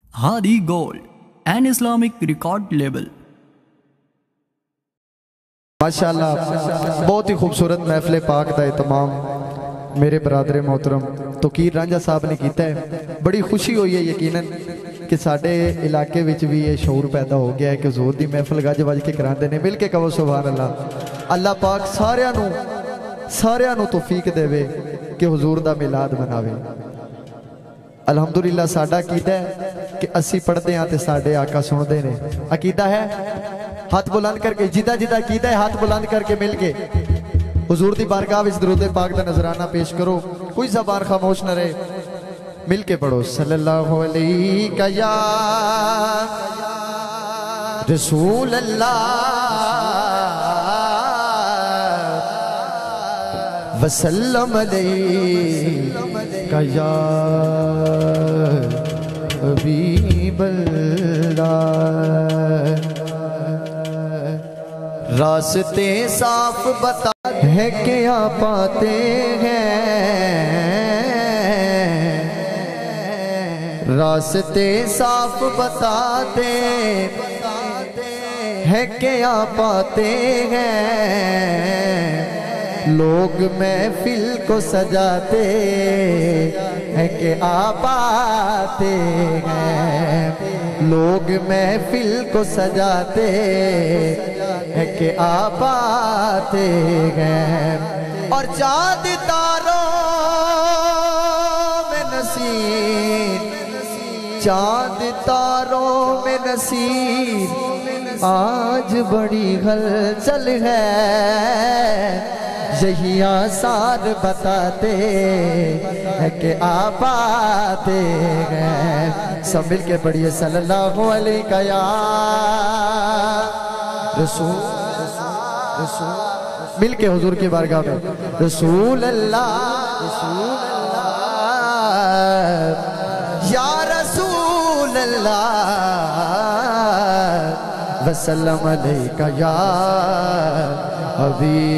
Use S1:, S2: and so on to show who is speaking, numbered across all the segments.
S1: Hadi Gold, an Islamic record label।
S2: माशाअल्लाह बहुत ही खूबसूरत महफिल पाक का तमाम मेरे बरादरे मोहतरम तोकीर रांझा साहब ने किया है। बड़ी खुशी हुई है यकीनन कि साडे इलाके विच भी ये शऊर पैदा हो गया है कि हुजूर दी महफिल गज वज के करांदे ने। मिल के कहो सुभान अल्लाह। अल्लाह पाक सारियां नू तौफीक देवे कि हुजूर दा मिलाद मनावे। अलहमदुलिल्लाह साडा अकीदा है कि असी पढ़ते हाँ तो साडे आका सुनते ने। अकीदा है हाथ बुलंद करके जिदा जिदा अकीदा है हाथ बुलंद करके मिल के हुजूर दी बारगाह विच दरूद पाक दा नजराना पेश करो। कोई ज़बान खामोश न रहे, मिल के पढ़ो सल्लल्लाहु अलैहि या रसूल अल्लाह वसल्लम अलैहि या हबीब अल्लाह। रास्ते साफ बता है क्या पाते हैं, रास्ते साफ बताते हैं क्या पाते हैं। लोग महफिल को सजाते हैं कि आपाते हैं। लोग महफिल को सजाते हैं कि आपाते हैं। और चाँद तारों में नसीब, चाँद तारों में नसीब आज बड़ी हलचल है। यही आसार बताते हैं कि आप आते हैं। सब मिल के पढ़िए सल्लल्लाहु अलैहि या रसूल रसूल। मिल के हुजूर की बारगाह में रसूल अल्लाह या रसूल अल्लाह वसल्लम अलैका या हबीब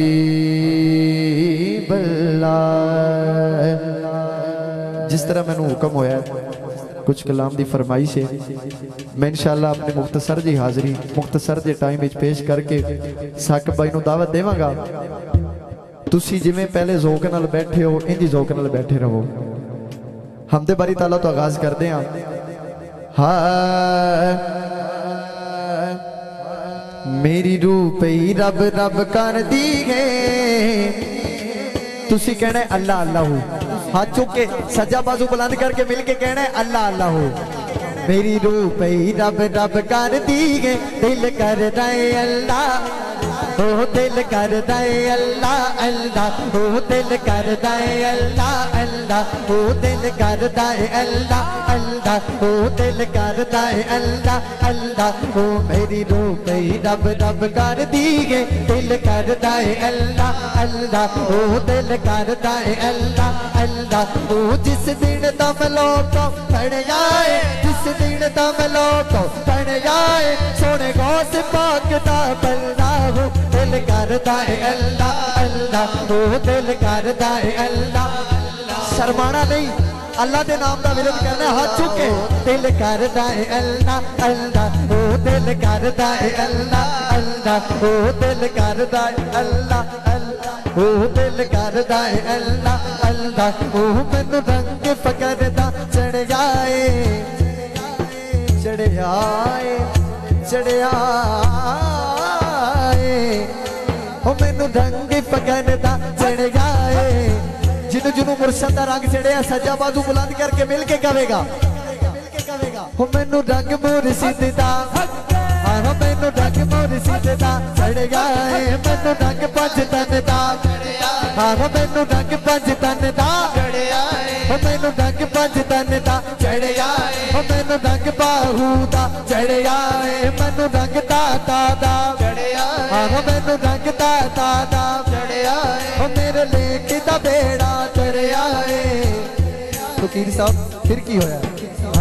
S2: अल्लाह। जिस तरह मैंने हुक्म होया कुछ कलाम दी फरमाइश है, मैं इंशाअल्लाह अपने मुख्तसर जी हाज़री मुख्तसर दे टाइम विच पेश करके साकिब भाई नूं दावत देवांगा। तुसी जिवें पहले ज़ौक नाल बैठे हो इंज ज़ौक नाल बैठे रहो। हमदे बारी ताला तो आगाज करते हैं। हाँ मेरी रूह पई रब रब कर दी है। तुसी कहना है अल्लाह अल्लाह हो, हाथ चुक के सज्जा बाजू बुलंद करके मिल के कहना है अल्लाह अल्लाह हो। मेरी रूह पई रब रब कर दी है। दिल कर रहे अल्लाह ओ दिल कर दे अल्लाह अल्लाह ओ दिल कर दे अल्लाह अल्लाह ओ दिल कर दे अल्लाह अल्लाह ओ दिल कर दे अल्लाह अल्लाह ओ मेरी रूह पई रब रब कर दी है। दिल कर दे अल्लाह अल्लाह ओ दिल कर दे अल्लाह अल्लाह ओ जिस दिन दम लोको पड़ जाए, जिस दिन दम लोको पड़ जाए सोने गौस पाक दा बल्ला हो। दिल करदा है अल्लाह अल्लाह ओ दिल करदा है अल्लाह। शर्माना नहीं, अल्लाह के नाम का विरोध करना है हाथ चुके। दिल करदा है अल्लाह अल्लाह ओ दिल करदा है अल्लाह अल्लाह ओ दिल करदा है अल्लाह अल्लाह ओ दिल करदा है अल्लाह अल्लाह ओ मैनू रंग फकर दा चढ़ जाए चढ़ आए चढ़ आए ओ मैनू रंग फकर दा चढ़ जाए। जिन्हों जिन्हों मुर्शद दा रंग चढ़िया सज्जा बाजू बुलंद करके मिल के कहेगा हो मैनू रंग मुर्शिद दा। हाँ मैनू रंग मुर्शिद दा चढ़ जाए। मैनू रंग पंज तन दा। हाँ मैनू रंग पंज तन दा हो मैनू रंग पंज तन दा चढ़ जाए। हो मैनू रंग बाहू दा चढ़ जाए। मैनू रंग दाता दा चढ़ जाए। हाँ मैनू रंग दाता दा चढ़ जाए। हो मेरे लेके दा बेड़ा चढ़ आए। फकीर साहब फिर की होया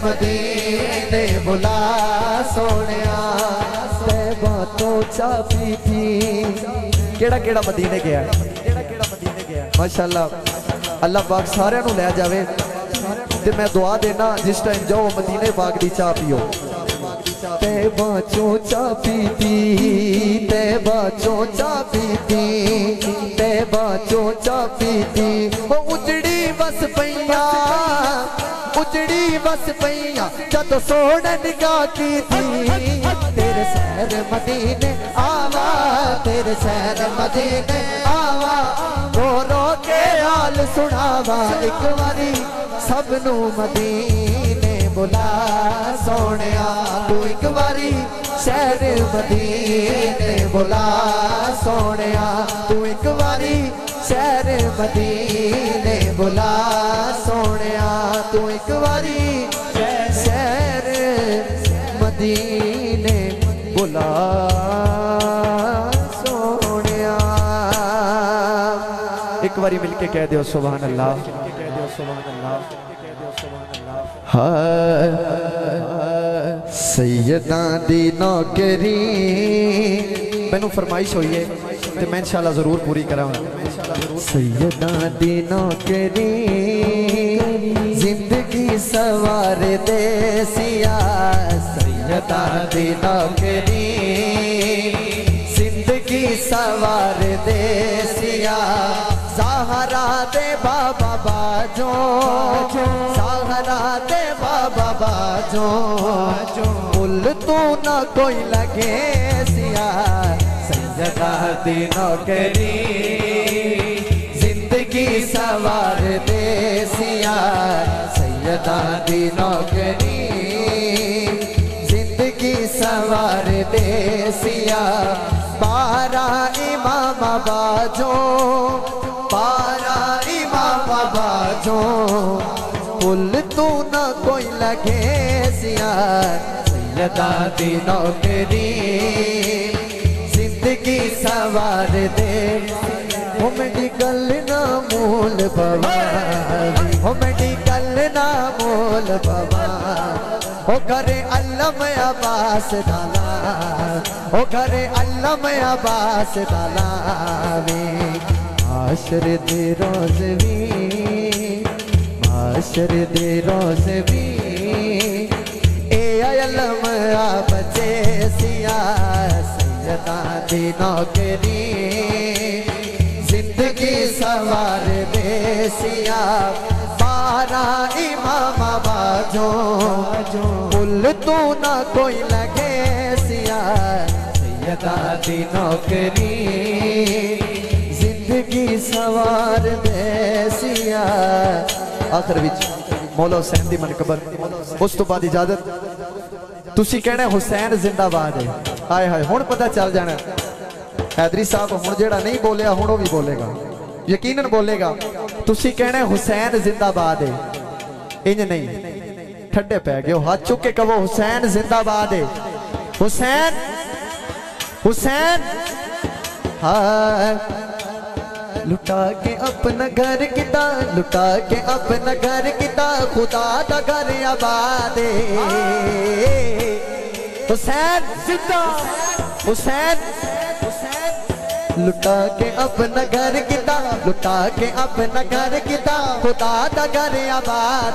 S2: मदीने बुला सोनिया तैबा तो चाबी थी केड़ा केड़ा मदीने गया माशाअल्लाह अल्लाह पाक सारे नू लै जावे ते मैं दुआ देना जिस टाइम जाओ मदीने पाक दी चाह पियो तैबा चो चाह पीती तैबा चो चाह पीती तैबा चो चाह पीती वो उजड़ी बस पैया उजड़ी बस पैया जद सोड़ निगाह की थी तेरे शहर मदीने आवा तेरे शहर मदीने आवा रो रो के हाल सुनावा एक बारी सबनू मदीने बुला सोनिया तू एक बारी शहर मदीने बुला सोनिया तू एक बारी शहर मदीने बुला सोनिया तू एक बारी शहर मदीने बुला सोनिया एक बारी मिलके कह दो सुभान अल्लाह सैयदा दी नौकरी मैनू फरमाइश हुई है तो मैं इंशाल्लाह जरूर पूरी करांगा सैयदा दी नौकरी जिंदगी सवार दे सिया सैयदा दी नौकरी जिंदगी सवार दे सिया सहारा दे बाबा बाजो सहारा दे बाबा बाजो पुल तू ना कोई लगे सिया सैयदा दी नौकरी जिंदगी सवार दे सिया सैयदा दी नौकरी जिंदगी सवार दे सिया पारा इमाम बाजो पारा इमाम बाजो पुल तू ना कोई लगे सिया सैयदा दी नौकरी जिंदगी सवार दे हो मेरी गल ना मोल बाबा हो मेरी गल ना मोल बाबा हो करे अल्लाह में अब्बास डाला हो करे अल्लाह में अब्बास डाला वे माशर दे रोज भी माशर दे रोज भी ए अल्लाह में बचे सिया सैयदा दी नौकरी जिंदगी सवार दे सिया पारा इमाम बाजो पुल तू ना कोई लगे सिया सैयदा दी नौकरी जिंदगी सवार दे सिया आखिर विच मौला हुसैन दी मनकबर उस तो बाद इजाजत तुसी कहना हुसैन जिंदाबाद है हाय हाय हुण पता चल जाना हैदरी साहब हुण जेड़ा नहीं बोलिया हुण वो भी बोलेगा यकीनन बोलेगा तुसी कहना हुसैन जिंदाबाद है इंज नहीं ठंडे पै गए हाथ चुक के कहो हुसैन जिंदाबाद है हुसैन हुसैन हाँ लुटा के अपना घर किता लुटा के अपना घर किता खुदा दा घर आबाद हुसैन जिंदा हुसैन लुटा के अपना घर किता लुटा के अपना घर किता खुदा दा घर आबाद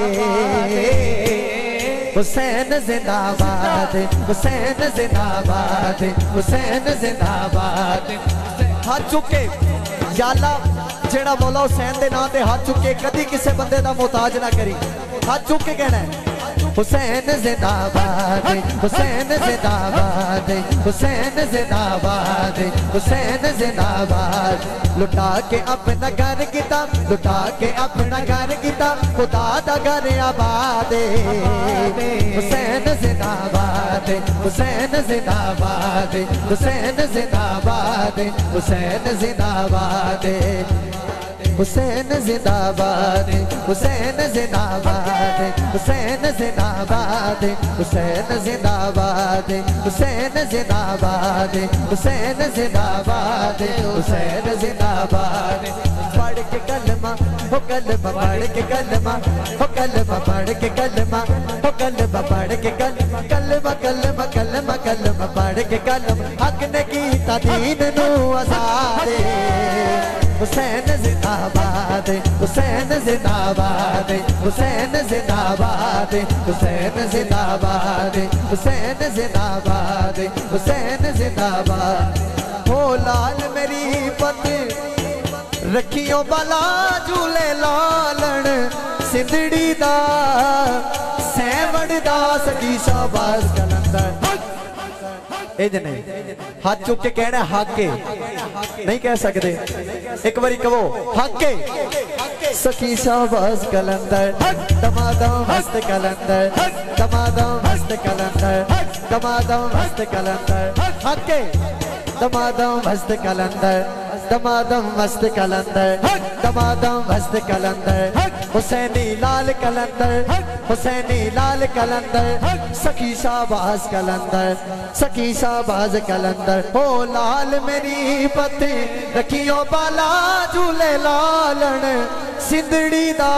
S2: हुसैन जिंदाबाद हुसैन जिंदाबाद हुसैन जिंदाबाद हाथ चुके याला जेड़ा मौला हुसैन दे नाम ते हाथ चुके कदी किसे बंदे दा मोहताज ना करी हाथ चुक के कहना है हुसैन जिंदाबाद हुसैन जिंदाबाद हुसैन जिंदाबाद हुसैन जिंदाबाद लुटा के अपना घर किता लुटा के अपना घर किता खुदा दा घर आबाद हुसैन जिंदाबाद हुसैन जिंदाबाद हुसैन जिंदाबाद हुसैन जिंदाबाद हुसैन जिंदाबाद हुसैन जिंदाबाद हुसैन जिंदाबाद हुसैन जिंदाबाद हुसैन जिंदाबाद हुसैन जिंदाबाद हुसैन जिंदाबाद पढ़ के कलमा हो कलमा पढ़ के कलमा हो कलमा पढ़ के कलमा हो कलमा पढ़ के कलमा कलमा कलमा कलमा कलमा पढ़ के कलमा हक ने कीता दीन नू आज़ाद हुसैन जिंदाबाद हुसैन जिंदाबाद हुसैन जिंदाबाद हुसैन जिंदाबाद हुसैन जिंदाबाद हुसैन जिंदाबाद हो लाल मेरी पति रखियो बाला झूले लालण सिंधड़ी दा सैवड़ दा सकी शाबाश कलंदर हाथ चुक के कहना हाके नहीं कह सकते एक बारी कहो हाके सखी शाबाश कलंदर दमादम मस्त कलंदर दमादम मस्त कलंदर दमादम मस्त कलंदर हाके दमादम मस्त कलंदर दमादम मस्त कलंदर दमादम मस्त कलंदर हुसैनी लाल कलंदर हुसैनी लाल कलंदर सखी शाबाज कलंदर सखी शाबाज कलंदर हो लाल मेरी पति रखियो बाला झूले लालन सिंधड़ी दा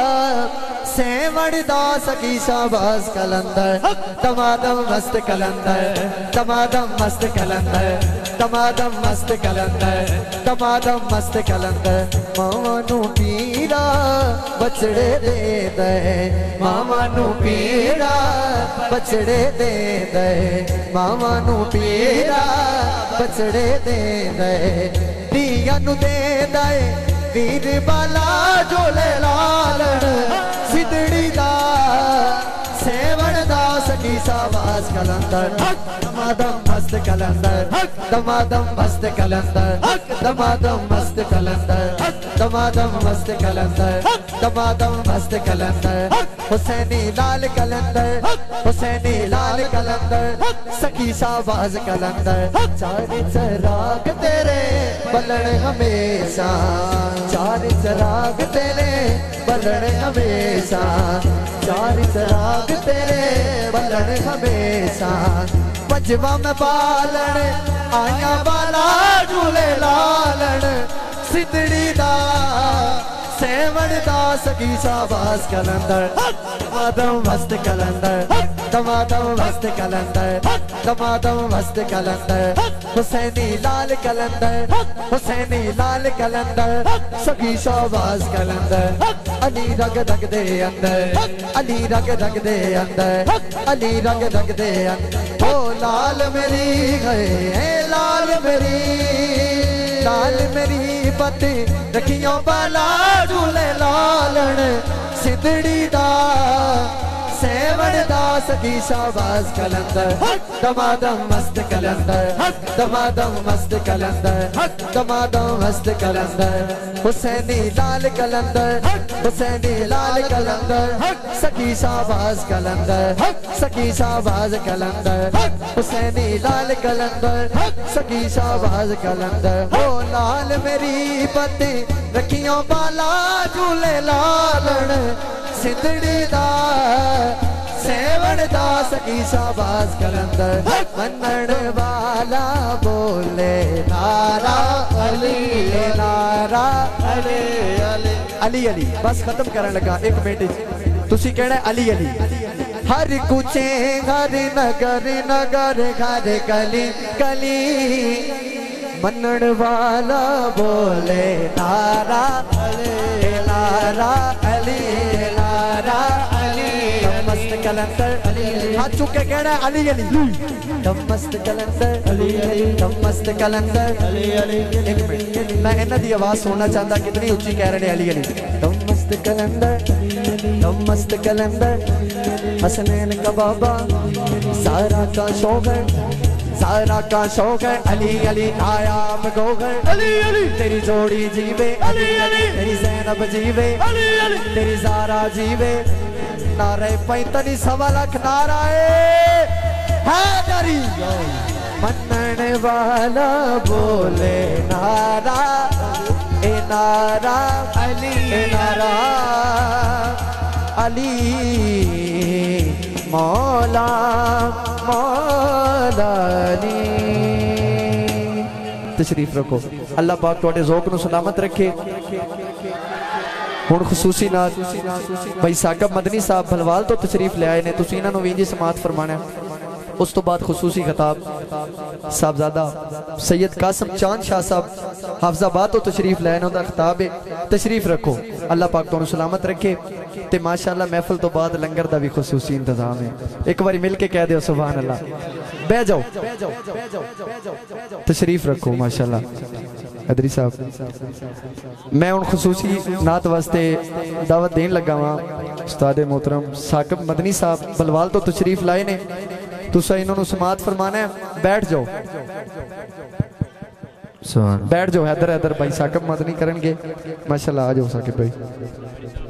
S2: सेवड़ दा सखी शाबाज कलंदर दमादम मस्त कलंदर दमादम मस्त कलंदर दमादम मस्त कलंदर दमादम मस्त कलंदर मावानू पीरा बछड़े दे दे मावानू पीरा बछड़े दे दे मावानू पीरा बछड़े दे दे दिया नु दे दे वीर बाला झोले लालन सिद्धड़ी दा सेवण दा सखी शाबाश कलंदर दमादम मस्त कलंदर दमादम मस्त कलंदर दमादम मस्त कलंदर दमादम मस्त कलंदर दमादम मस्त कलंदर हुसैनी लाल कलंदर हुसैनी लाल कलंदर सखी शाबाश कलंदर चार चराग तेरे बलण हमेशा चार चराग तेरे बलण हमेशा चार चराग तेरे बलण हमेशा पंजवा में बालन आया बाला झूले लालन सिद्धड़ी दा सेवण दा सखी शाबाश कलंदर दमादम मस्त कलंदर दमादम मस्त कलंदर दमादम मस्त कलंदर हुसैनी लाल कलंदर हुसैनी लाल कलंदर सखी शाबाश कलंदर अली रग रग दे अंदर अली रग रग दे अंदर अली रग रग दे अंदर ओ लाल मेरी गए लाल मेरी पति रखियो बाला झूले लालन सिद्धड़ी दा सेवण दा सखी शाबाश कलंदर दमादम मस्त कलंदर दमादम मस्त कलंदर दमादम मस्त कलंदर हुसैनी लाल कलंदर हुसैनी लाल कलंदर सखी शाबाश कलंदर सखी शाबाश कलंदर हुसैनी लाल कलंदर सखी शाबाश कलंदर ओ लाल मेरी पति रखियो बाला झूले लालन सिद्धड़ी दा सेवण दा सखी शाबाश कलंदर मनण वाला बोले नारा अली नारा अली अली अली अली बस खत्म करने लगा एक मिनट तुसी कहना अली अली हर कुछे घर नगर नगर घर गली गली मनण वाला बोले नारा अली नारा अली नारा अली मस्त कलंदर हाथ चुक के कहना अली अली दम मस्त कलंदर अली अली दम मस्त कलंदर अली अली एक मिनट मैं इन्हां दी आवाज सुनना चाहता कितनी ऊंची कह रहे अली अली दम मस्त कलंदर दम मस्त कलंदर हसनैन का बाबा सारा का शौक है अली अली आयाम गोगर अली अली तेरी जोड़ी जीवे अली अली तेरी ज़ैनब जीवे अली अली तेरी ज़ारा जीवे नारे 45 लाख नाराए हैदरी मनने वाला बोले नारा ए नारा अली नारा अली मौला मौला अली। तशरीफ रखो। अल्लाह पाक तुहाडे ज़ौक़ नूं सलामत रखे। हुण खसूसी नाल भाई साकब मदनी साहब भलवाल तो तशरीफ ले आए ने, तुसीं इन्हां नूं वी इंज समात फरमाना। उस तो बाद खसूसी खिताब साहबजादा सैयद कासम चांद शाह साहब हाफजाबाद तो तशरीफ लाए ने, उनका खिताब है। तशरीफ रखो। अल्लाह पाक तुहानूं सलामत रखे। ते माशाअल्लाह महफिल तो बाद लंगर का भी खसूसी इंतजाम है। एक बार मिल के कह दो सुभान अल्लाह। बह जाओ, तशरीफ रखो। माशाअल्लाह अदरी साहब मैं हुण खसूसी नात वास्ते दावत देन लगा वां। उस्ताद मोहतरम साकब मदनी साहब बलवाल तो तशरीफ लाए ने, तुसा इन्होंने समात फरमाना है। बैठ जाओ, बैठ जाओ। हैदर हैदर भाई साकब मदनी करेंगे। माशाअल्लाह आ जाओ साकिब भाई।